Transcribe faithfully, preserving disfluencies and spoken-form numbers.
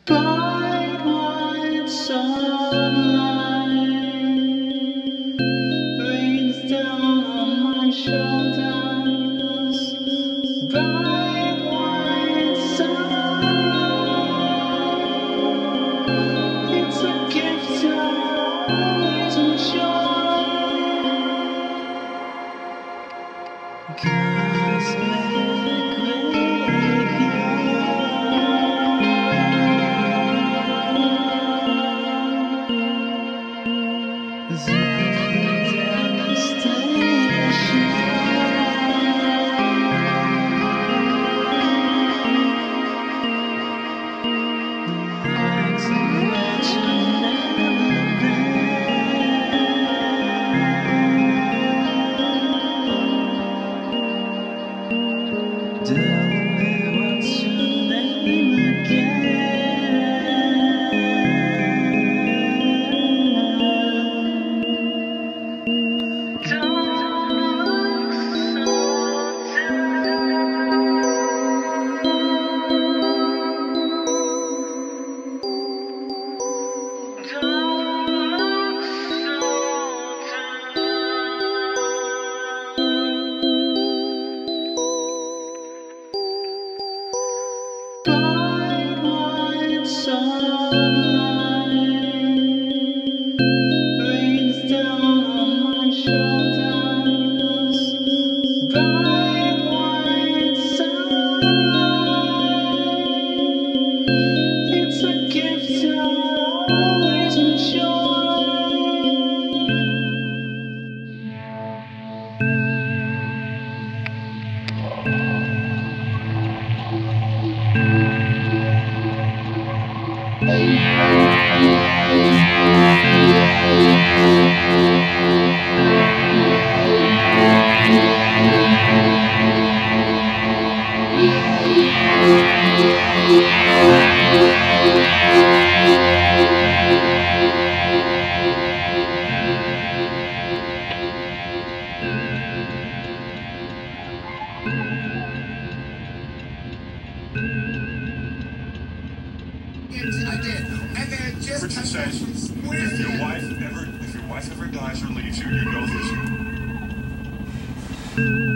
Bright white sunlight rains down on my shoulders. Bright white sunlight, it's a gift I always enjoy. 'Cause bright white sunlight rains down on my shoulders. Bright white sunlight, it's a gift I always enjoy. I did. And then just Richard says, if your wife ever, if your wife ever dies or leaves you, you go visit her.